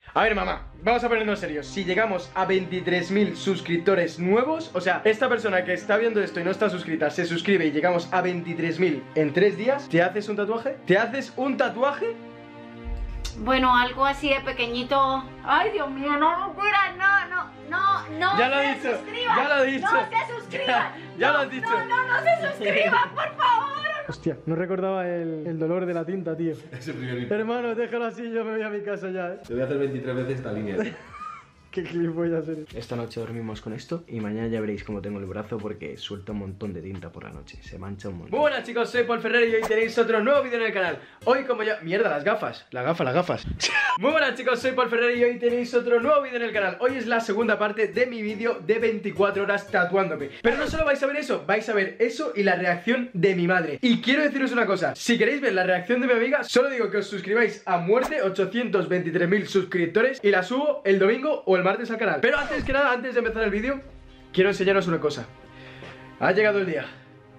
A ver, mamá, vamos a ponernos serios. Si llegamos a 23.000 suscriptores nuevos, o sea, esta persona que está viendo esto y no está suscrita se suscribe y llegamos a 23.000 en 3 días, ¿te haces un tatuaje? ¿Te haces un tatuaje? Bueno, algo así de pequeñito. Ay, Dios mío, no, mira, no Ya lo se he dicho, suscriban. ya lo he dicho. No se suscriban. Ya lo has dicho. No se suscriban, por favor. Hostia, no recordaba el dolor de la tinta, tío. Ese primer. Hermano, déjalo así, yo me voy a mi casa ya, Te voy a hacer 23 veces esta línea. Qué clip voy a hacer. Esta noche dormimos con esto y mañana ya veréis cómo tengo el brazo porque suelta un montón de tinta por la noche. Se mancha un montón. Muy buenas, chicos, soy Paul Ferrer y hoy tenéis otro nuevo vídeo en el canal. Hoy como ya... Mierda, las gafas. Las gafas. Muy buenas, chicos, soy Paul Ferrer y hoy tenéis otro nuevo vídeo en el canal. Hoy es la segunda parte de mi vídeo de 24 horas tatuándome. Pero no solo vais a ver eso, vais a ver eso y la reacción de mi madre. Y quiero deciros una cosa, si queréis ver la reacción de mi amiga, solo digo que os suscribáis a muerte, 823.000 suscriptores, y la subo el domingo o el martes al canal. Pero antes que nada, antes de empezar el vídeo, quiero enseñaros una cosa. Ha llegado el día.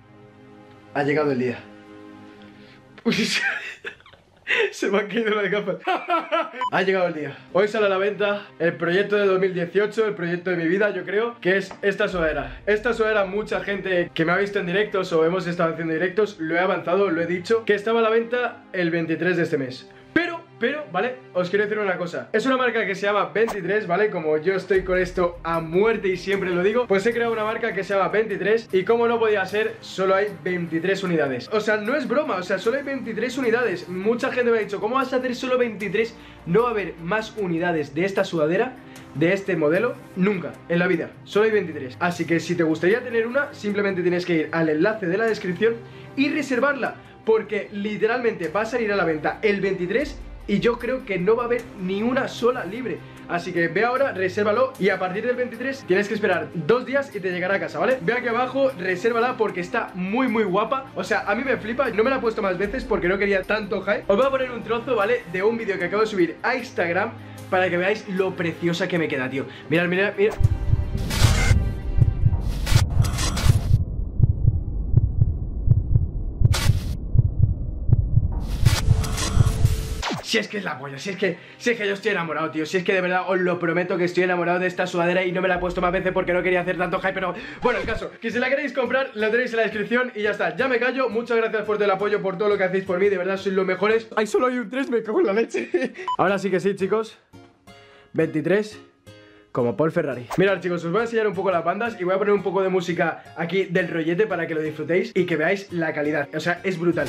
Ha llegado el día. Uy, se me han caído las gafas. Ha llegado el día. Hoy sale a la venta el proyecto de 2018, el proyecto de mi vida, yo creo, que es esta sudadera. Esta sudadera, mucha gente que me ha visto en directos o hemos estado haciendo directos, lo he avanzado, lo he dicho, que estaba a la venta el 23 de este mes. Pero, ¿vale? Os quiero decir una cosa. Es una marca que se llama 23, ¿vale? Como yo estoy con esto a muerte y siempre lo digo, pues he creado una marca que se llama 23 y como no podía ser, solo hay 23 unidades. O sea, no es broma, o sea, solo hay 23 unidades. Mucha gente me ha dicho, ¿cómo vas a hacer solo 23? No va a haber más unidades de esta sudadera, de este modelo, nunca en la vida. Solo hay 23. Así que si te gustaría tener una, simplemente tienes que ir al enlace de la descripción y reservarla, porque literalmente va a salir a la venta el 23 y yo creo que no va a haber ni una sola libre. Así que ve ahora, resérvalo y a partir del 23 tienes que esperar 2 días y te llegará a casa, ¿vale? Ve aquí abajo, resérvala porque está muy guapa. O sea, a mí me flipa, no me la he puesto más veces porque no quería tanto hype. Os voy a poner un trozo, ¿vale? De un vídeo que acabo de subir a Instagram para que veáis lo preciosa que me queda, tío. Mirad. Si es que es la polla, si es que yo estoy enamorado, tío. Si es que de verdad os lo prometo que estoy enamorado de esta sudadera y no me la he puesto más veces porque no quería hacer tanto hype. Pero bueno, el caso, que si la queréis comprar, la tenéis en la descripción y ya está. Ya me callo, muchas gracias por todo el apoyo, por todo lo que hacéis por mí. De verdad sois los mejores. Ay, solo hay un 3, me cago en la leche. Ahora sí que sí, chicos. 23 como Paul Ferrari. Mirad, chicos, os voy a enseñar un poco las bandas y voy a poner un poco de música aquí del rollete para que lo disfrutéis y que veáis la calidad. O sea, es brutal.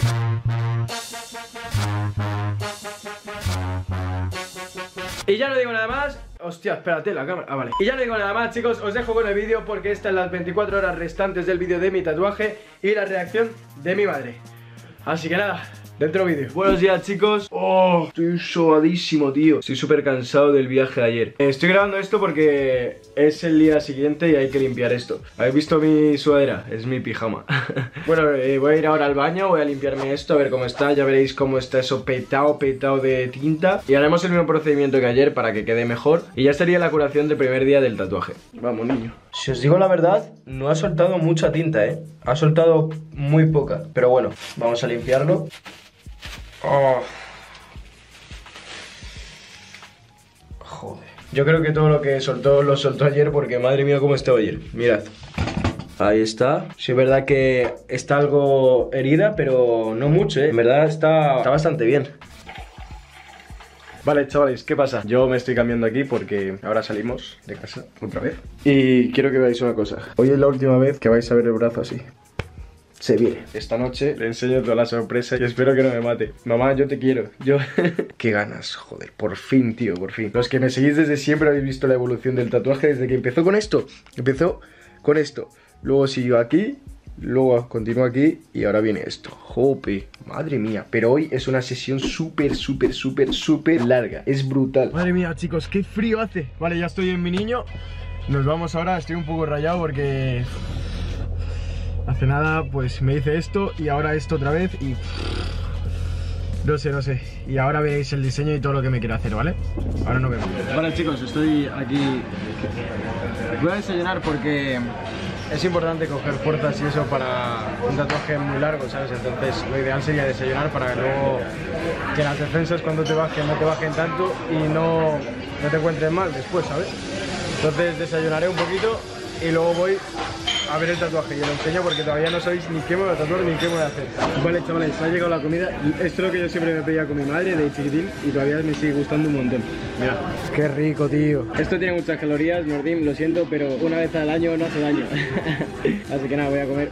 Y ya no digo nada más. Hostia, espérate, la cámara. Ah, vale. Y ya no digo nada más, chicos, os dejo con el vídeo porque estas son las 24 horas restantes del vídeo de mi tatuaje y la reacción de mi madre. Así que nada, dentro vídeo. Buenos días, chicos. Oh, estoy sobadísimo, tío. Estoy súper cansado del viaje de ayer. Estoy grabando esto porque es el día siguiente y hay que limpiar esto. ¿Habéis visto mi sudadera? Es mi pijama. Bueno, voy a ir ahora al baño, voy a limpiarme esto, a ver cómo está. Ya veréis cómo está eso petado de tinta. Y haremos el mismo procedimiento que ayer para que quede mejor. Y ya sería la curación del primer día del tatuaje. Vamos, niño. Si os digo la verdad, no ha soltado mucha tinta, ¿eh? Ha soltado muy poca. Pero bueno, vamos a limpiarlo. Oh. Joder. Yo creo que todo lo que soltó lo soltó ayer porque madre mía cómo estaba ayer. Mirad. Ahí está. Sí, es verdad que está algo herida, pero no mucho, ¿eh? En verdad está bastante bien. Vale, chavales, ¿qué pasa? Yo me estoy cambiando aquí porque ahora salimos de casa otra vez. Y quiero que veáis una cosa. Hoy es la última vez que vais a ver el brazo así. Se viene. Esta noche le enseño toda la sorpresa y espero que no me mate. Mamá, yo te quiero. Qué ganas, joder. Por fin, tío, por fin. Los que me seguís desde siempre habéis visto la evolución del tatuaje desde que empezó con esto. Empezó con esto. Luego siguió aquí. Luego continúa aquí y ahora viene esto. Jope, madre mía. Pero hoy es una sesión súper larga. Es brutal. Madre mía, chicos, qué frío hace. Vale, ya estoy en mi niño. Nos vamos ahora, estoy un poco rayado porque hace nada pues me hice esto y ahora esto otra vez y no sé. Y ahora veréis el diseño y todo lo que me quiero hacer, ¿vale? Ahora nos vemos. Vale, chicos, estoy aquí. Voy a desayunar porque es importante coger fuerzas y eso para un tatuaje muy largo, ¿sabes? Entonces lo ideal sería desayunar para luego que las defensas cuando te bajen no te bajen tanto y no te encuentres mal después, ¿sabes? Entonces desayunaré un poquito y luego voy a ver el tatuaje y lo enseño porque todavía no sabéis ni qué me voy a tatuar ni qué me voy a hacer. Vale, chavales, ha llegado la comida. Esto es lo que yo siempre me pedía con mi madre de chiquitín y todavía me sigue gustando un montón. Mira, qué rico, tío. Esto tiene muchas calorías, Nordim, lo siento, pero una vez al año no hace daño. Así que nada, voy a comer.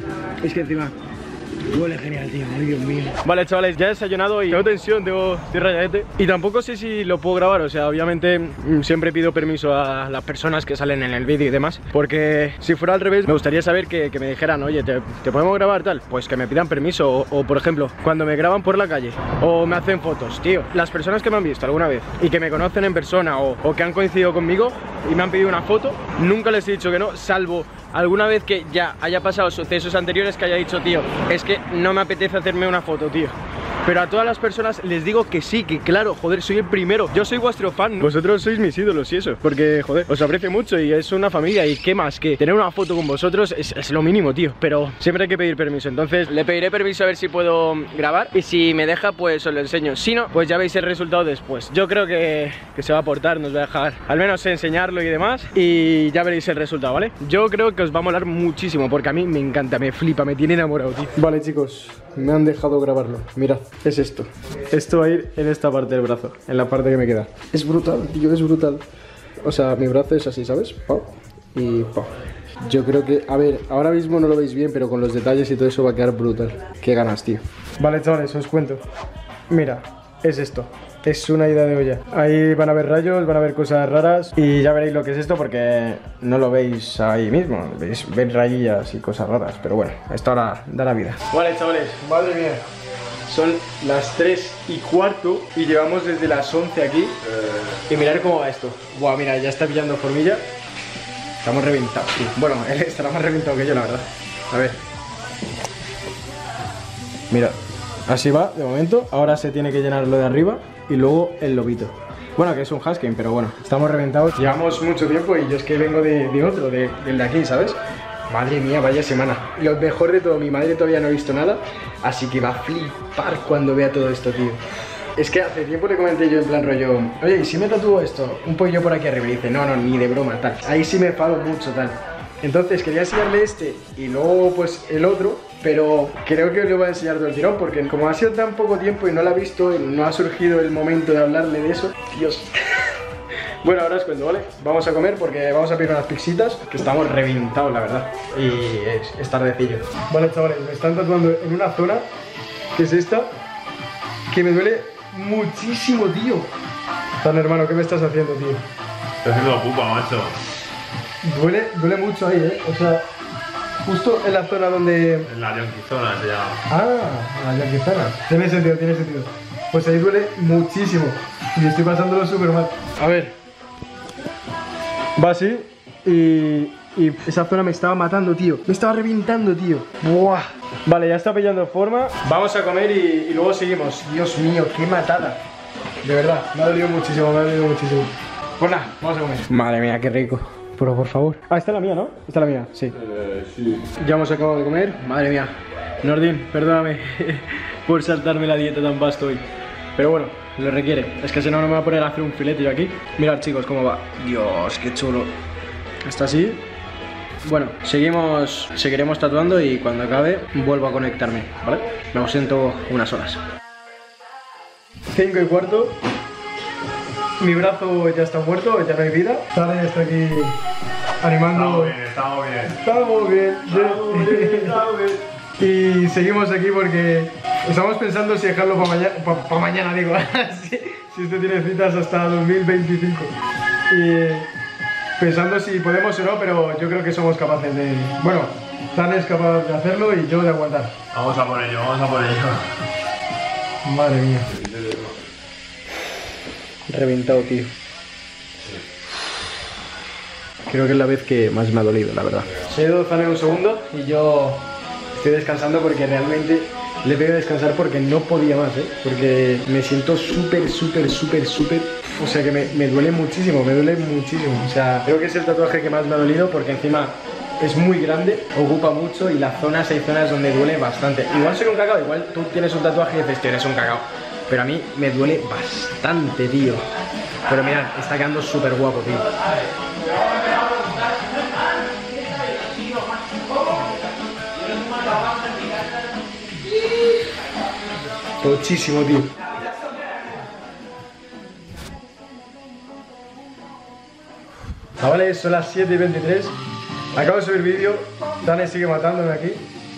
Es que encima huele genial, tío, ay Dios mío. Vale, chavales, ya he desayunado y tengo tensión, estoy rayadete. Y tampoco sé si lo puedo grabar, o sea, obviamente siempre pido permiso a las personas que salen en el vídeo y demás. Porque si fuera al revés, me gustaría saber que me dijeran, oye, ¿te podemos grabar tal? Pues que me pidan permiso, o por ejemplo, cuando me graban por la calle o me hacen fotos, tío. Las personas que me han visto alguna vez y que me conocen en persona o que han coincidido conmigo y me han pedido una foto, nunca les he dicho que no, salvo alguna vez que ya haya pasado sucesos anteriores que haya dicho, tío, es que no me apetece hacerme una foto, tío. Pero a todas las personas les digo que sí, que claro, joder, soy el primero. Yo soy vuestro fan, ¿no? Vosotros sois mis ídolos y eso, porque, joder, os aprecio mucho y es una familia. Y qué más, que tener una foto con vosotros es lo mínimo, tío. Pero siempre hay que pedir permiso, entonces le pediré permiso a ver si puedo grabar. Y si me deja, pues os lo enseño. Si no, pues ya veis el resultado después. Yo creo que se va a aportar, nos va a dejar al menos enseñarlo y demás. Y ya veréis el resultado, ¿vale? Yo creo que os va a molar muchísimo, porque a mí me encanta, me flipa, me tiene enamorado, tío. Vale, chicos, me han dejado grabarlo. Mirad, es esto. Esto va a ir en esta parte del brazo, en la parte que me queda. Es brutal, tío, es brutal. O sea, mi brazo es así, ¿sabes? Pau y pau. Yo creo que, a ver, ahora mismo no lo veis bien, pero con los detalles y todo eso va a quedar brutal. Qué ganas, tío. Vale, chavales, os cuento. Mira, es esto. Es una idea de olla. Ahí van a ver rayos, van a ver cosas raras y ya veréis lo que es esto porque no lo veis ahí mismo. Veis rayillas y cosas raras, pero bueno, esto ahora da la vida. Vale, chavales, madre mía. Son las 3:15 y llevamos desde las 11 aquí. Y mirad cómo va esto. Buah, mira, ya está pillando formilla. Estamos reventados, tío. Bueno, él estará más reventado que yo, la verdad. A ver. Mira, así va de momento. Ahora se tiene que llenar lo de arriba y luego el lobito. Bueno, que es un husky, pero bueno, estamos reventados. Llevamos mucho tiempo y yo es que vengo de otro, del de aquí, ¿sabes? Madre mía, vaya semana. Lo mejor de todo, mi madre todavía no ha visto nada, así que va a flipar cuando vea todo esto, tío. Es que hace tiempo le comenté yo en plan rollo, oye, ¿y si me tatúo esto? Un pollo por aquí arriba. Y dice, no, ni de broma, tal. Ahí sí me enfado mucho, tal. Entonces quería enseñarle este y luego pues el otro, pero creo que le voy a enseñar todo el tirón porque como ha sido tan poco tiempo y no lo ha visto y no ha surgido el momento de hablarle de eso, Dios. Bueno, ahora os cuento, ¿vale? Vamos a comer porque vamos a pedir unas pixitas, que estamos reventados, la verdad. Y es tardecillo. Vale, chavales, me están tatuando en una zona, que es esta, que me duele muchísimo, tío. Tan hermano, ¿qué me estás haciendo, tío? Estoy haciendo la pupa, macho. Duele mucho ahí, ¿eh? O sea, justo en la zona donde... En la yonquizona se llama. Ah, la yonquizona. Tiene sentido, tiene sentido. Pues ahí duele muchísimo. Y estoy pasándolo súper mal. A ver. Va así y esa zona me estaba matando, tío. Me estaba reventando, tío. Buah. Vale, ya está pillando forma. Vamos a comer y luego seguimos. Dios mío, qué matada. De verdad, me ha dolido muchísimo, me ha dolido muchísimo. Pues nada, vamos a comer. Madre mía, qué rico. Pero por favor. Ah, esta es la mía, ¿no? Esta es la mía, sí. Sí. Ya hemos acabado de comer. Madre mía. Nordin, perdóname por saltarme la dieta tan vasto hoy. Pero bueno, lo requiere. Es que si no, no me voy a poner a hacer un filete yo aquí. Mirad, chicos, cómo va. Dios, qué chulo. Está así. Bueno, seguiremos tatuando y cuando acabe vuelvo a conectarme, ¿vale? Me ausento unas horas. 5:15. Mi brazo ya está muerto, ya no hay vida. Sara está aquí animando. Estamos bien. Estamos bien. Y seguimos aquí porque estamos pensando si dejarlo para mañana, para mañana digo, si esto tiene citas hasta 2025. Y pensando si podemos o no, pero yo creo que somos capaces de... Bueno, Dan es capaz de hacerlo y yo de aguantar. Vamos a por ello, vamos a por ello. Madre mía. Reventado, tío. Creo que es la vez que más me ha dolido, la verdad. Se ha ido Zane un segundo y yo estoy descansando porque realmente le voy a descansar porque no podía más, ¿eh? Porque me siento súper. O sea que me duele muchísimo, O sea, creo que es el tatuaje que más me ha dolido porque encima es muy grande, ocupa mucho y las zonas, hay zonas donde duele bastante. Igual soy un cagao, igual tú tienes un tatuaje y dices, tío, eres un cagao. Pero a mí me duele bastante, tío. Pero mirad, está quedando súper guapo, tío. Muchísimo, tío. Chavales, son las 7:23. Acabo de subir vídeo. Dani sigue matándome aquí.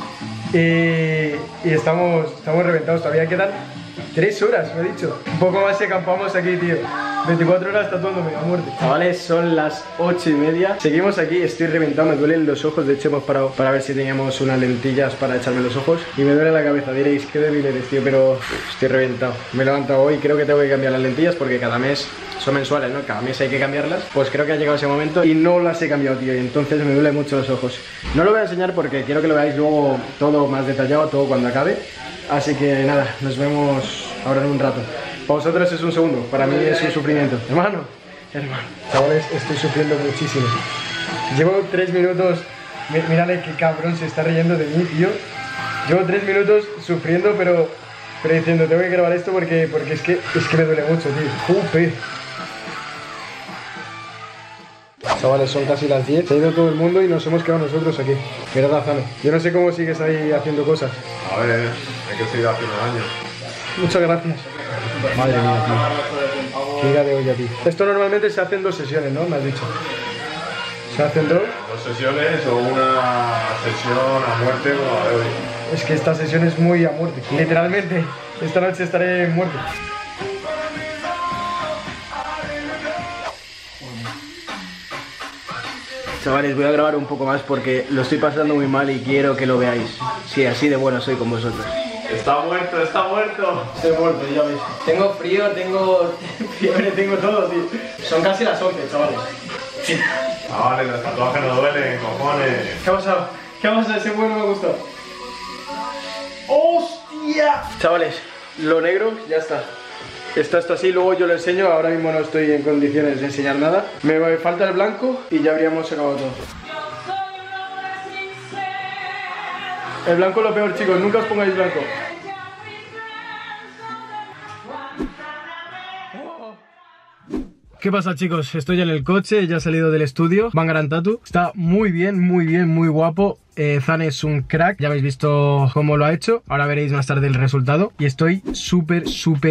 Y estamos reventados. Todavía quedan 3 horas, me he dicho. Un poco más y acampamos aquí, tío. 24 horas tatuándome a muerte. Chavales, son las 8:30. Seguimos aquí, estoy reventado, me duelen los ojos. De hecho hemos parado para ver si teníamos unas lentillas para echarme los ojos. Y me duele la cabeza, diréis, qué débil eres, tío. Pero estoy reventado. Me he levantado hoy, creo que tengo que cambiar las lentillas porque cada mes son mensuales, ¿no? Cada mes hay que cambiarlas. Pues creo que ha llegado ese momento y no las he cambiado, tío. Y entonces me duelen mucho los ojos. No lo voy a enseñar porque quiero que lo veáis luego todo más detallado, todo cuando acabe. Así que nada, nos vemos ahora en un rato. Para vosotros es un segundo, para mí es un sufrimiento. Hermano, chavales, estoy sufriendo muchísimo. Llevo 3 minutos, mírale qué cabrón se está riendo de mí, tío. Llevo 3 minutos sufriendo, pero diciendo, tengo que grabar esto porque es que me duele mucho, tío. Jupe. Chavales, son casi las 10, se ha ido todo el mundo y nos hemos quedado nosotros aquí. Mirad a Zane. Yo no sé cómo sigues ahí haciendo cosas. A ver, hay que seguir haciendo daño. Muchas gracias. Madre mía, tío. Qué día de olla, tío. Esto normalmente se hace en 2 sesiones, ¿no? Me has dicho. ¿Se hacen 2? 2 sesiones o una sesión a muerte como la de hoy. Es que esta sesión es muy a muerte. Literalmente, esta noche estaré muerto. Chavales, voy a grabar un poco más porque lo estoy pasando muy mal y quiero que lo veáis. Sí, así de bueno soy con vosotros. Está muerto, está muerto. Estoy muerto, ya veis. Tengo frío, tengo fiebre, tengo todo, tío. Son casi las 11, chavales. Ah, vale, los tatuajes no duelen, cojones. ¿Qué ha pasado? ¿Qué ha pasado? Ese bueno me ha gustado. ¡Hostia! Chavales, lo negro ya está. Está así, luego yo lo enseño. Ahora mismo no estoy en condiciones de enseñar nada. Me falta el blanco y ya habríamos acabado todo. El blanco es lo peor, chicos, nunca os pongáis blanco. ¿Qué pasa, chicos? Estoy ya en el coche, ya he salido del estudio. Bangaran Tattoo. Está muy bien, muy guapo. Zane es un crack, ya habéis visto cómo lo ha hecho. Ahora veréis más tarde el resultado. Y estoy súper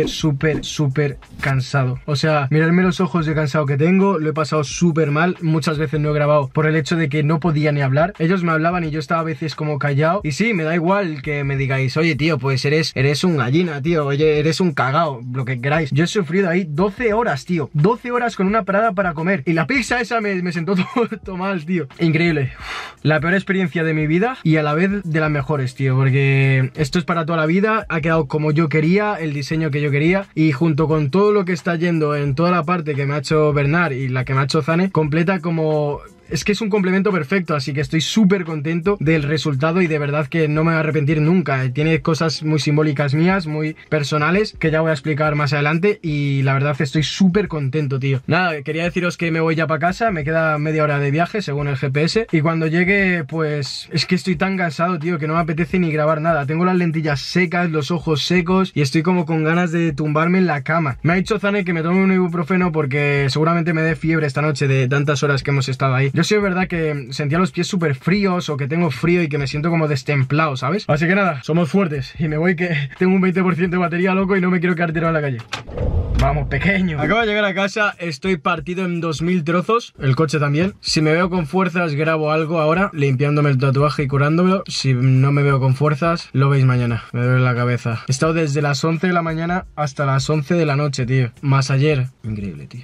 cansado. O sea, miradme los ojos de cansado que tengo. Lo he pasado súper mal. Muchas veces no he grabado por el hecho de que no podía ni hablar. Ellos me hablaban y yo estaba a veces como callado. Y sí, me da igual que me digáis, oye, tío, pues eres un gallina, tío. Oye, eres un cagao, lo que queráis. Yo he sufrido ahí 12 horas, tío. 12 horas con una parada para comer. Y la pizza esa me sentó todo mal, tío. Increíble. La peor experiencia de mi vida y a la vez de las mejores, tío, porque esto es para toda la vida. Ha quedado como yo quería, el diseño que yo quería, y junto con todo lo que está yendo en toda la parte que me ha hecho Bernard y la que me ha hecho Zane, completa como... Es que es un complemento perfecto, así que estoy súper contento del resultado y de verdad que no me voy a arrepentir nunca. Tiene cosas muy simbólicas mías, muy personales, que ya voy a explicar más adelante y la verdad estoy súper contento, tío. Nada, quería deciros que me voy ya para casa, me queda media hora de viaje según el GPS y cuando llegue, pues es que estoy tan cansado, tío, que no me apetece ni grabar nada. Tengo las lentillas secas, los ojos secos y estoy como con ganas de tumbarme en la cama. Me ha dicho Zane que me tome un ibuprofeno porque seguramente me dé fiebre esta noche de tantas horas que hemos estado ahí. Yo sí es verdad que sentía los pies súper fríos o que tengo frío y que me siento como destemplado, ¿sabes? Así que nada, somos fuertes y me voy que tengo un 20% de batería, loco, y no me quiero quedar tirado en la calle. Vamos, pequeño. Acabo de llegar a casa, estoy partido en 2000 trozos, el coche también. Si me veo con fuerzas, grabo algo ahora, limpiándome el tatuaje y curándomelo. Si no me veo con fuerzas, lo veis mañana. Me duele la cabeza. He estado desde las 11 de la mañana hasta las 11 de la noche, tío. Más ayer. Increíble, tío.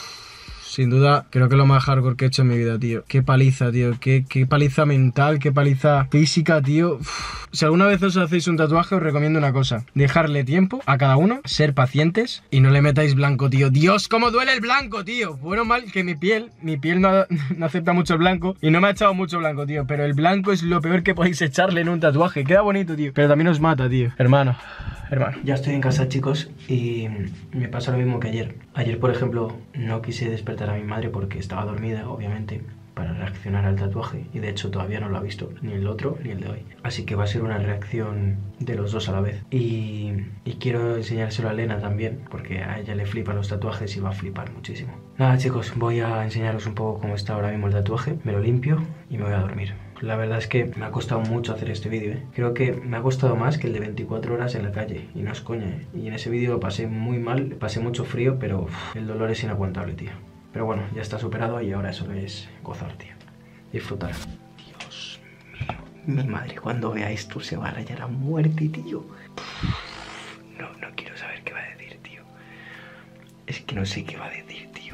Sin duda, creo que es lo más hardcore que he hecho en mi vida, tío. Qué paliza, tío. Qué paliza mental, qué paliza física, tío. Uf. Si alguna vez os hacéis un tatuaje, os recomiendo una cosa. Dejarle tiempo a cada uno, ser pacientes y no le metáis blanco, tío. Dios, cómo duele el blanco, tío. Bueno, mal que mi piel no acepta mucho el blanco y no me ha echado mucho blanco, tío. Pero el blanco es lo peor que podéis echarle en un tatuaje. Queda bonito, tío. Pero también os mata, tío. Hermano. Ya estoy en casa, chicos, y me pasa lo mismo que ayer. Ayer, por ejemplo, no quise despertar a mi madre porque estaba dormida, obviamente, para reaccionar al tatuaje. Y de hecho todavía no lo ha visto, ni el otro ni el de hoy. Así que va a ser una reacción de los dos a la vez. Y quiero enseñárselo a Elena también, porque a ella le flipan los tatuajes y va a flipar muchísimo. Nada chicos, voy a enseñaros un poco cómo está ahora mismo el tatuaje. Me lo limpio y me voy a dormir. La verdad es que me ha costado mucho hacer este vídeo, ¿eh? Creo que me ha costado más que el de 24 horas en la calle. Y no es coña, ¿eh? Y en ese vídeo lo pasé muy mal, pasé mucho frío, pero el dolor es inaguantable, tío. Pero bueno, ya está superado y ahora eso es gozar, tío. Disfrutar. Dios mío, mi madre cuando vea esto se va a rayar a muerte, tío. No quiero saber qué va a decir, tío. Es que no sé qué va a decir, tío.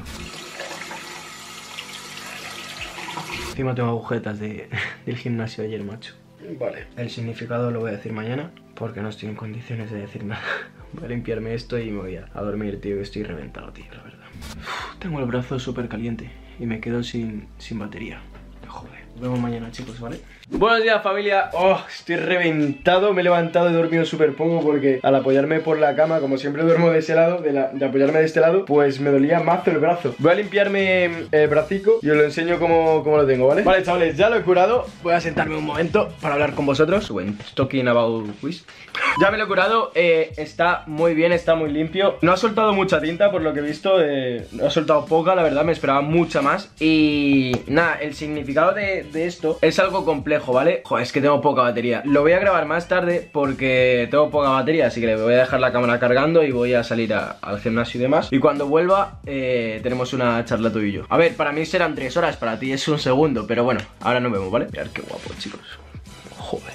Encima tengo agujetas del gimnasio de ayer, macho. Vale, el significado lo voy a decir mañana porque no estoy en condiciones de decir nada. Voy a limpiarme esto y me voy a dormir, tío. Estoy reventado, tío, la verdad. Tengo el brazo súper caliente y me quedo sin batería. Joder. Nos vemos mañana, chicos, ¿vale? Buenos días, familia. Oh, estoy reventado. Me he levantado y he dormido súper poco porque al apoyarme por la cama, como siempre duermo de ese lado, de apoyarme de este lado, pues me dolía mazo el brazo. Voy a limpiarme el bracico y os lo enseño cómo lo tengo, ¿vale? Vale, chavales, ya lo he curado. Voy a sentarme un momento para hablar con vosotros. When talking about this. Ya me lo he curado, está muy bien, está muy limpio. No ha soltado mucha tinta por lo que he visto, ha soltado poca, la verdad, me esperaba mucha más. Y nada, el significado de esto es algo complejo, ¿vale? Joder, es que tengo poca batería. Lo voy a grabar más tarde porque tengo poca batería, así que le voy a dejar la cámara cargando y voy a salir al gimnasio y demás. Y cuando vuelva, tenemos una charla tú y yo. A ver, para mí serán 3 horas, para ti es un segundo, pero bueno, ahora nos vemos, ¿vale? Mirad qué guapo, chicos. Joder.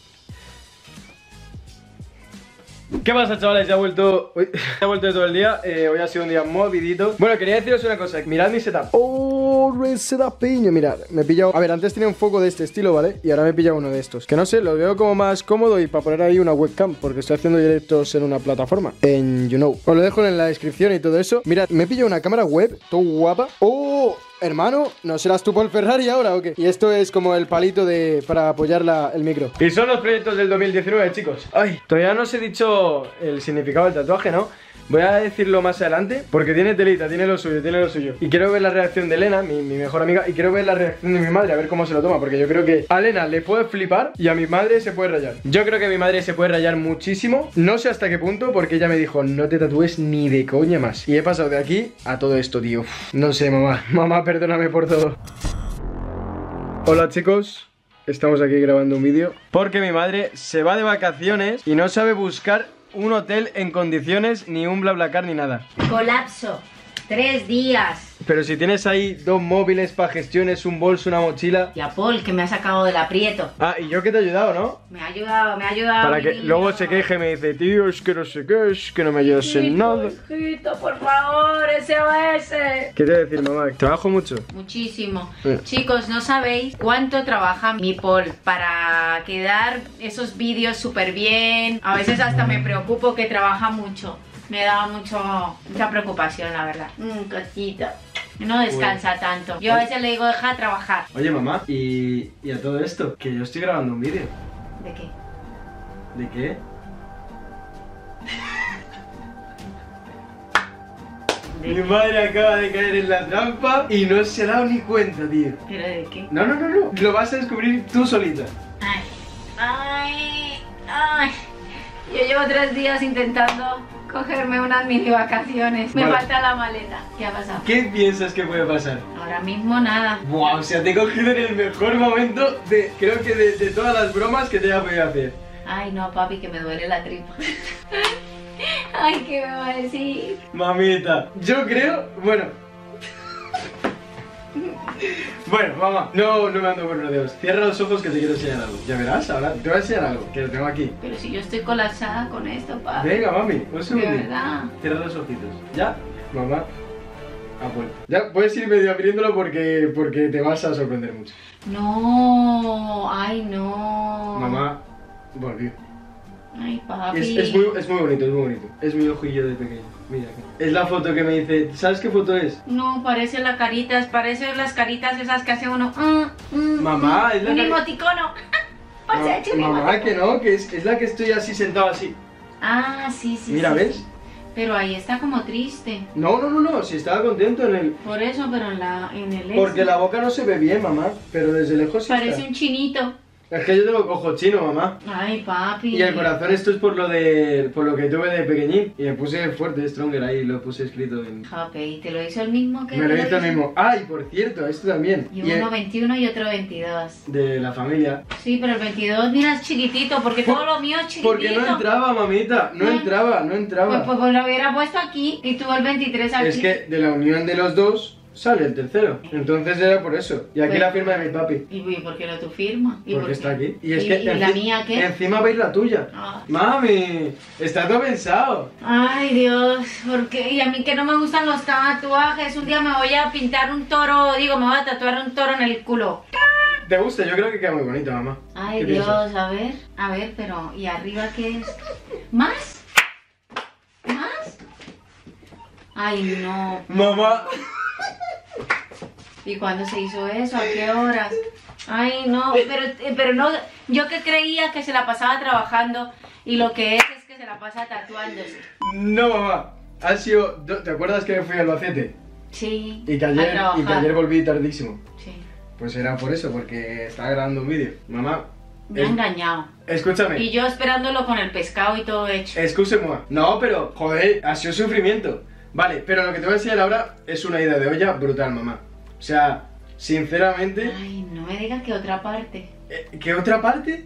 ¿Qué pasa, chavales? Ya he vuelto de todo el día. Hoy ha sido un día movidito. Bueno, quería deciros una cosa. Mirad mi setup. Oh, mi setup, piño. Mirad, me he pillado. A ver, antes tenía un foco de este estilo, ¿vale? Y ahora me he pillado uno de estos. Que no sé, lo veo como más cómodo y para poner ahí una webcam, porque estoy haciendo directos en una plataforma, en YouKnow. Os lo dejo en la descripción y todo eso. Mirad, me he pillado una cámara web, todo guapa. Oh, hermano, ¿no serás tú Paul Ferrari ahora o qué? Y esto es como el palito para apoyar el micro. Y son los proyectos del 2019, chicos. Ay, todavía no os he dicho el significado del tatuaje, ¿no? Voy a decirlo más adelante porque tiene telita, tiene lo suyo, tiene lo suyo. Y quiero ver la reacción de Elena, mi mejor amiga, y quiero ver la reacción de mi madre, a ver cómo se lo toma, porque yo creo que a Elena le puede flipar y a mi madre se puede rayar. Yo creo que mi madre se puede rayar muchísimo, no sé hasta qué punto, porque ella me dijo, no te tatúes ni de coña más. Y he pasado de aquí a todo esto, tío. No sé, mamá, perdóname por todo. Hola, chicos. Estamos aquí grabando un vídeo porque mi madre se va de vacaciones y no sabe buscar un hotel en condiciones, ni un BlaBlaCar ni nada. Colapso. 3 días. Pero si tienes ahí 2 móviles para gestiones, un bolso, una mochila. Y a Paul, que me ha sacado del aprieto. Ah, y yo que te he ayudado, ¿no? Me ha ayudado. Para que luego se queje y me dice, tío, es que no sé qué, es que no me ayudas en nada. Hijito, por favor, SOS. ¿Qué te voy a decir, mamá? ¿Trabajo mucho? Muchísimo. Chicos, no sabéis cuánto trabaja mi Paul para quedar esos vídeos súper bien. A veces hasta me preocupo que trabaja mucho. Me da mucha preocupación, la verdad. Cosita. No descansa tanto. Yo a veces le digo, deja trabajar. Oye, mamá, y a todo esto, que yo estoy grabando un vídeo. ¿De qué? ¿De qué? Mi madre acaba de caer en la trampa y no se ha dado ni cuenta, tío. ¿Pero de qué? No. Lo vas a descubrir tú solita. Ay. Yo llevo 3 días intentando cogerme unas mini vacaciones. Me falta la maleta. ¿Qué ha pasado? ¿Qué piensas que puede pasar? Ahora mismo nada. Buah, o sea, te he cogido en el mejor momento creo que de todas las bromas que te haya podido hacer. Ay, no, papi, que me duele la tripa. Ay, ¿qué me va a decir? Mamita, yo creo, bueno, mamá, no me ando por rodeos. Cierra los ojos que te quiero enseñar algo. Ya verás, ahora te voy a enseñar algo, que lo tengo aquí. Pero si yo estoy colapsada con esto, papi. Venga, mami, un segundo. De verdad. Cierra los ojitos. ¿Ya? Mamá ha vuelto. Ya puedes ir medio abriéndolo porque te vas a sorprender mucho. No, ay no. Mamá volvió. Ay, papi. Es muy bonito. Es mi ojillo de pequeño. Mira, es la foto que me dice. ¿Sabes qué foto es? No, parece las caritas las caritas esas que hace uno. Mamá, es la un emoticono. Mamá, que no, que es la que estoy así sentado así. Ah, sí. Mira, ¿ves? Pero ahí está como triste. No, si estaba contento en el... Por eso, pero en el Porque la boca no se ve bien, mamá, pero desde lejos sí parece está. un chinito. Es que yo tengo cojo chino, mamá. Ay, papi. Y el corazón esto es por lo que tuve de pequeñín. Y me puse fuerte, stronger, ahí lo puse escrito en... Jope, ¿y te lo hizo el mismo que Me lo hizo el mismo. Ah, y por cierto, esto también. Y uno 21 y otro 22. De la familia. Sí, pero el 22, mira, es chiquitito, porque todo lo mío es chiquitito. Porque no entraba, mamita, no entraba. Pues lo hubiera puesto aquí y tuvo el 23 aquí. Es que de la unión de los dos sale el tercero. Entonces era por eso. Y aquí Pues, la firma de mi papi. ¿Y por qué no tu firma? ¿Y Porque por está qué? aquí. Y es que la mía qué? encima veis la tuya. Ah. Mami, está todo pensado. Ay, Dios, ¿por qué? Y a mí que no me gustan los tatuajes. Un día me voy a pintar un toro, me voy a tatuar un toro en el culo. ¿Te gusta? Yo creo que queda muy bonito, mamá. Ay, ¿Qué Dios, piensas? a ver, pero ¿y arriba qué es? ¿Más? ¿Más? Ay, no. Mamá. ¿Y cuándo se hizo eso? ¿A qué horas? Ay, no, pero no, yo que creía que se la pasaba trabajando y lo que es que se la pasa tatuándose. No, mamá. Ha sido... ¿Te acuerdas que me fui a Albacete? Sí. Y que a ayer trabajar. volví tardísimo. Sí. Pues era por eso, porque estaba grabando un vídeo. Mamá. Me ha engañado. Escúchame. Y yo esperándolo con el pescado y todo hecho. Excuse-moi. No, pero, joder, ha sido sufrimiento. Vale, pero lo que te voy a enseñar ahora es una idea de olla brutal, mamá. O sea, sinceramente... Ay, no me digas que otra parte. ¿Qué otra parte?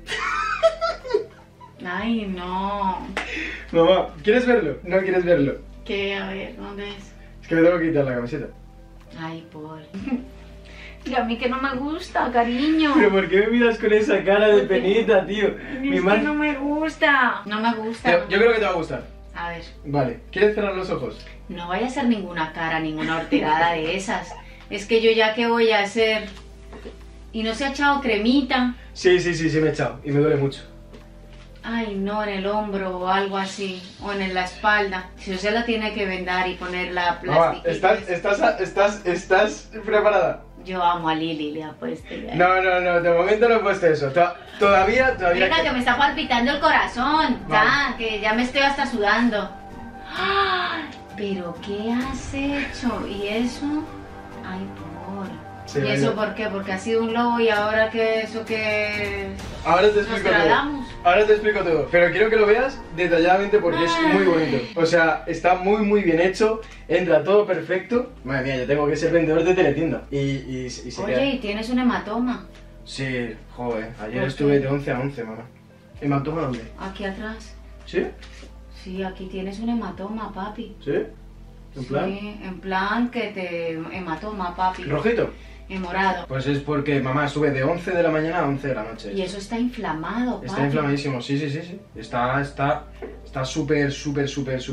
Ay, no. Mamá, ¿quieres verlo? ¿No quieres verlo? ¿Qué? A ver, ¿dónde es? Es que me tengo que quitar la camiseta. Ay, pobre. Y a mí que no me gusta, cariño. Pero ¿por qué me miras con esa cara de penita, tío? Es que no me gusta. No me gusta. Yo creo que te va a gustar. A ver, Vale, ¿quieres cerrar los ojos? no vaya a ser ninguna cara, ninguna horterada de esas. Es que yo ya qué voy a hacer. Y no se ha echado cremita. Sí, me he echado y me duele mucho. Ay, no, en el hombro o algo así. O en la espalda. Si usted la tiene que vendar y poner la Mamá, plástica. ¿estás preparada? Yo amo a Lili, le apuesto ya. No, de momento no he puesto eso. Todavía... Venga, que me está palpitando el corazón. Ya, que ya me estoy hasta sudando. ¡Ay! ¿Pero qué has hecho? ¿Y eso? Ay, por... Sí, ¿Y venga. eso por qué? Porque ha sido un lobo y ahora que eso que... Ahora te explico todo. Trasladamos. Ahora te explico todo. Pero quiero que lo veas detalladamente porque es muy bonito. O sea, está muy bien hecho. Entra todo perfecto. Madre mía, yo tengo que ser vendedor de teletienda. Y se Oye, queda. y tienes un hematoma. Sí, joder. Ayer ¿Por estuve qué? de 11 a 11, mamá. ¿Hematoma dónde? Aquí atrás. ¿Sí? Sí, aquí tienes un hematoma, papi. ¿Sí? ¿En plan? Sí, en plan que te hematoma, papi. ¿Rojito? En morado. Pues es porque, mamá, estuve de 11 de la mañana a 11 de la noche. Y eso está inflamado, papi. Está inflamadísimo, sí. Está súper... Súper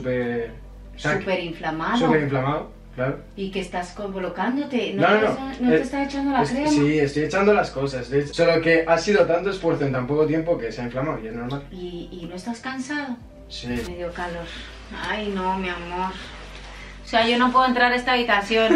inflamado. Súper inflamado, claro. ¿Y que estás colocándote? No. ¿No te estás echando la crema? Sí, estoy echando las cosas. Solo que ha sido tanto esfuerzo en tan poco tiempo que se ha inflamado y es normal. ¿Y no estás cansado? Sí. Me dio calor. Ay, no, mi amor. O sea, yo no puedo entrar a esta habitación.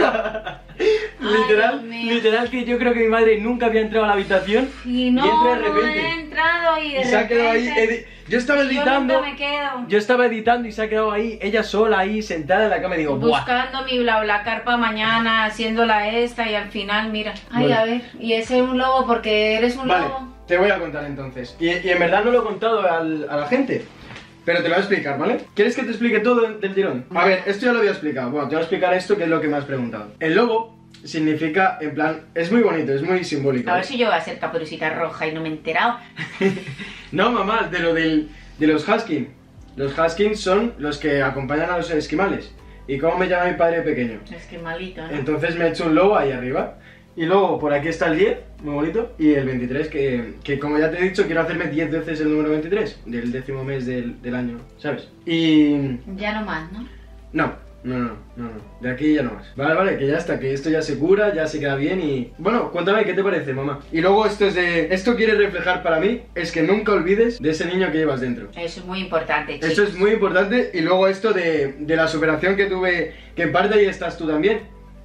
Dios mío. literal que yo creo que mi madre nunca había entrado a la habitación Y no, entra de no repente. he entrado y de Y se ha quedado ahí. repente- Yo estaba Yo editando. nunca me quedo. Yo estaba editando y se ha quedado ahí, ella sola ahí, sentada en la cama y digo, ¡buah! Buscando mi BlaBlaCar para mañana, haciéndola esta y al final, mira. Ay, Vale. a ver, y ese es un lobo porque eres un Vale, lobo. te voy a contar entonces. Y en verdad no lo he contado a la gente. Pero te lo voy a explicar, ¿vale? ¿Quieres que te explique todo del tirón? A ver, esto ya lo había explicado. Bueno, te voy a explicar esto que es lo que me has preguntado. El lobo significa, en plan, es muy bonito, es muy simbólico. A ver si yo voy a ser Caperucita Roja y no me he enterado. No, mamá, de los Husky. Los Husky son los que acompañan a los esquimales. ¿Y cómo me llama mi padre pequeño? Es que malito, ¿no? Entonces me he hecho un lobo ahí arriba. Y luego por aquí está el 10, muy bonito. Y el 23, que como ya te he dicho, quiero hacerme 10 veces el número 23. Del 10º mes del año, ¿sabes? Y... Ya no más, ¿no? No. De aquí ya no más. Vale, que ya está, que esto ya se cura, ya se queda bien y... Bueno, cuéntame, ¿qué te parece, mamá? Y luego esto quiere reflejar para mí, es que nunca olvides de ese niño que llevas dentro. Eso es muy importante, chicos. Eso es muy importante y luego esto de la superación que tuve, que en parte ahí estás tú también.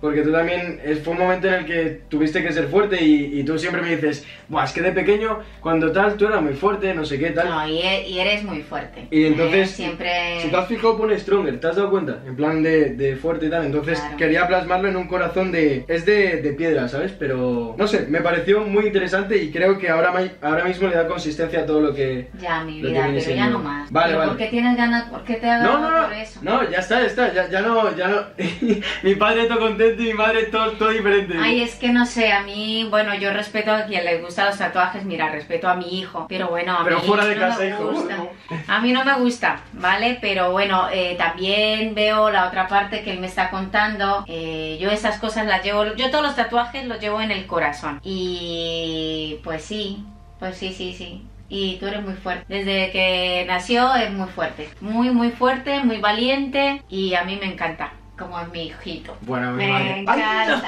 porque tú también, fue un momento en el que tuviste que ser fuerte y tú siempre me dices, buah, es que de pequeño, cuando tal, tú eras muy fuerte, no sé qué, tal. No, y eres muy fuerte. Y entonces, siempre... si te has fijado, pone Stronger, ¿te has dado cuenta? En plan de fuerte y tal, entonces claro. Quería plasmarlo en un corazón es de piedra, ¿sabes? Pero, no sé, me pareció muy interesante y creo que ahora mismo le da consistencia a todo lo que... Ya, mi vida, pero ya no más. Vale, pero vale. ¿por qué tienes ganas? ¿Por qué te has ganado por eso? No, ya está, ya no. Mi padre todo contento y mi madre todo diferente. Ay, es que no sé, a mí, bueno, yo respeto a quien le gustan los tatuajes, mira, respeto a mi hijo, pero bueno, a pero mí fuera de no casa, me hijo. gusta. A mí no me gusta, ¿vale? Pero bueno, también veo la otra parte que él me está contando. Yo esas cosas las llevo, yo todos los tatuajes los llevo en el corazón. Y pues sí. Y tú eres muy fuerte. Desde que nació es muy fuerte. Muy fuerte, muy valiente. Y a mí me encanta. Como es mi hijito. Bueno, mi me madre. encanta.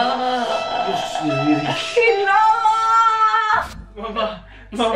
¡Ay! Mamá.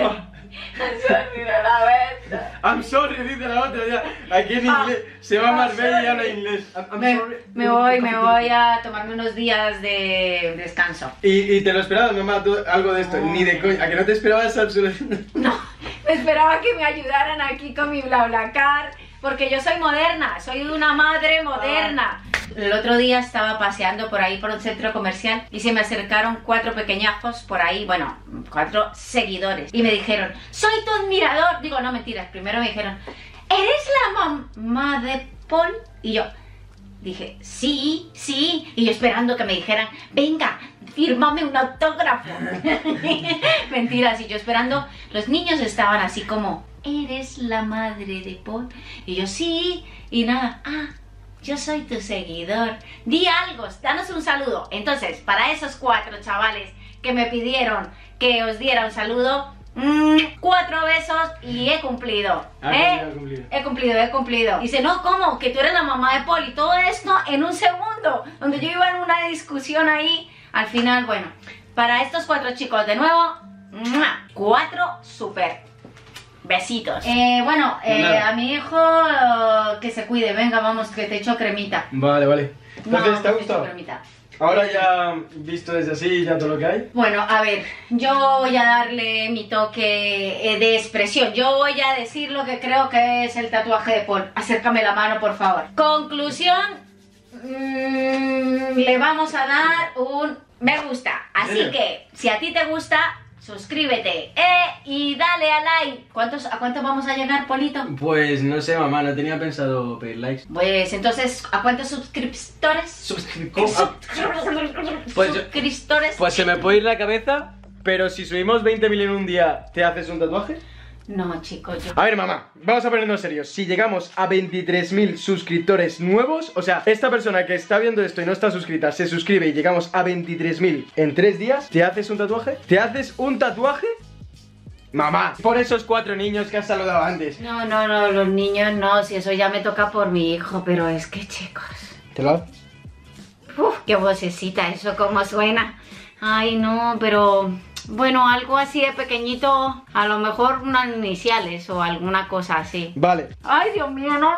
I'm sorry, dice la otra ya. Aquí en inglés. Se va a Marbella y habla inglés. Me voy a tomarme unos días de descanso. Y te lo esperabas, mamá, tú, algo de esto. No. Ni de coña. ¿A que no te esperabas absolutamente? No, me esperaba que me ayudaran aquí con mi BlaBlaCar. Porque yo soy moderna, soy una madre moderna. El otro día estaba paseando por ahí por un centro comercial y se me acercaron 4 pequeñajos por ahí, bueno, 4 seguidores. Y me dijeron, soy tu admirador. Digo, no, mentiras, primero me dijeron, ¿eres la mamá de Paul? Y yo dije, sí. Y yo esperando que me dijeran, venga, fírmame un autógrafo. Mentiras, y yo esperando, los niños estaban así como, ¿eres la madre de Paul? Y yo, sí, y nada, yo soy tu seguidor, di algo, danos un saludo. Entonces, para esos 4 chavales que me pidieron que os diera un saludo, 4 besos y he cumplido. He cumplido. Dice, no, ¿cómo? Que tú eres la mamá de Paul y todo esto en un segundo, donde yo iba en una discusión ahí. Al final, bueno, para estos 4 chicos de nuevo, 4 super besitos. Bueno, a mi hijo que se cuide. Venga, vamos, que te echo cremita. Vale. Entonces, ¿te ha te gustado? echo cremita. Ahora ya visto desde así, ya todo lo que hay. Bueno, a ver, yo voy a darle mi toque de expresión. Yo voy a decir lo que creo que es el tatuaje de Paul. Acércame la mano, por favor. Conclusión, le vamos a dar un me gusta. Así que, si a ti te gusta, suscríbete y dale a like. ¿A cuántos vamos a llegar, Polito? Pues no sé, mamá, no tenía pensado pedir likes. Pues entonces, ¿a cuántos suscriptores? Suscriptores. Pues se me puede ir la cabeza, pero si subimos 20.000 en un día, ¿te haces un tatuaje? No, chicos, yo... A ver, mamá, vamos a ponernos serios. Si llegamos a 23.000 suscriptores nuevos, o sea, esta persona que está viendo esto y no está suscrita, se suscribe y llegamos a 23.000 en 3 días, ¿te haces un tatuaje? ¿Te haces un tatuaje? Mamá, por esos 4 niños que has saludado antes. No, los niños no, si eso ya me toca por mi hijo, pero es que, chicos... ¿Te lo haces? Uf, qué vocecita, eso cómo suena. Ay, no, pero... Bueno, algo así de pequeñito, a lo mejor unas iniciales o alguna cosa así. Vale. Ay, Dios mío, no,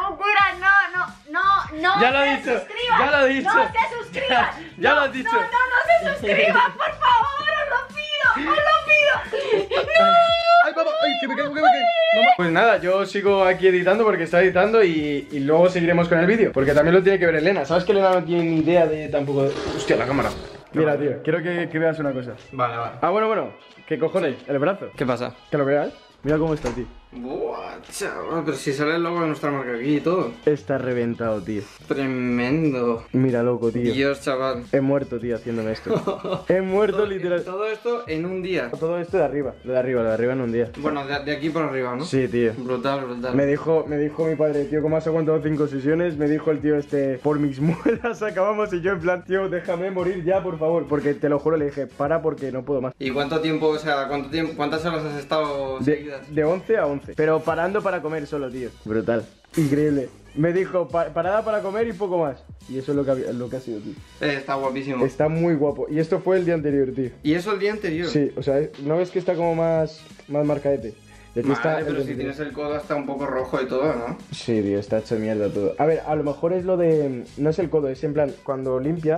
Ya lo se he dicho, suscriban. ya lo he dicho. No se suscriban. Ya lo has dicho. No se suscriban, por favor, os lo pido. No. Ay, papá, ay, que me caigo. Mamá. Pues nada, yo sigo aquí editando porque está editando y luego seguiremos con el vídeo. Porque también lo tiene que ver Elena. ¿Sabes que Elena no tiene ni idea de tampoco de... Hostia, la cámara. Mira, tío, quiero que veas una cosa. Vale. Bueno, ¿qué cojones? ¿El brazo? ¿Qué pasa? Que lo veas. Mira cómo está, tío. Buah, chaval, pero si sale el logo de nuestra marca aquí y todo. Está reventado, tío. Tremendo. Mira, loco, tío. Dios, chaval. He muerto, tío, haciéndome esto. He muerto, literal. Todo esto en un día. Todo esto de arriba. Lo de arriba en un día. Bueno, de aquí por arriba, ¿no? Sí, tío. Brutal. Me dijo mi padre, tío, como has aguantado 5 sesiones, me dijo el tío por mis muelas acabamos y yo en plan, tío, déjame morir ya, por favor. Porque te lo juro, le dije, para porque no puedo más. ¿Y cuánto tiempo, o sea, cuántas horas has estado seguidas? De 11 a 11. Pero parando para comer solo, tío. Brutal. Increíble. Me dijo, parada para comer y poco más. Y eso es lo que ha sido, tío. Está guapísimo. Está muy guapo. Y esto fue el día anterior, tío. ¿Y eso el día anterior? Sí, o sea, ¿no ves que está como más marcadete? Y aquí Vale, está el pero si 23. tienes el codo hasta un poco rojo y todo, ¿no? Sí, tío, está hecho mierda todo. A ver, a lo mejor es lo de... No es el codo, es en plan, cuando limpia,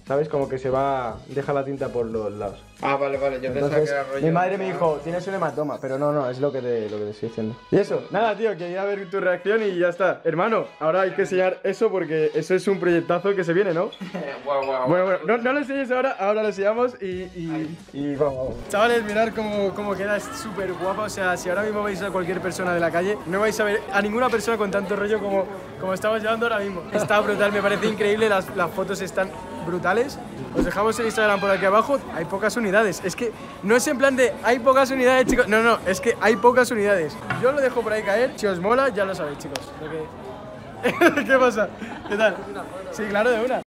¿sabes? Como que se va, deja la tinta por los lados. Ah, vale, vale, yo pensaba Entonces, que era rollo. mi madre me dijo, tienes un hematoma, pero no, es lo que te estoy diciendo. Y eso, nada, tío, quería ver tu reacción y ya está. Hermano, ahora hay que enseñar eso porque eso es un proyectazo que se viene, ¿no? Guau. Bueno, no lo enseñes ahora lo enseñamos y vamos. Chavales, mirad cómo queda, es súper guapa. O sea, si ahora mismo veis a cualquier persona de la calle, no vais a ver a ninguna persona con tanto rollo como estamos llevando ahora mismo. Está brutal, me parece increíble, las fotos están brutales. Os dejamos el Instagram por aquí abajo. Hay pocas unidades, es que no es en plan de hay pocas unidades, chicos. No, es que hay pocas unidades. Yo lo dejo por ahí caer, si os mola ya lo sabéis, chicos. ¿Qué pasa? ¿Qué tal? Sí, claro, de una.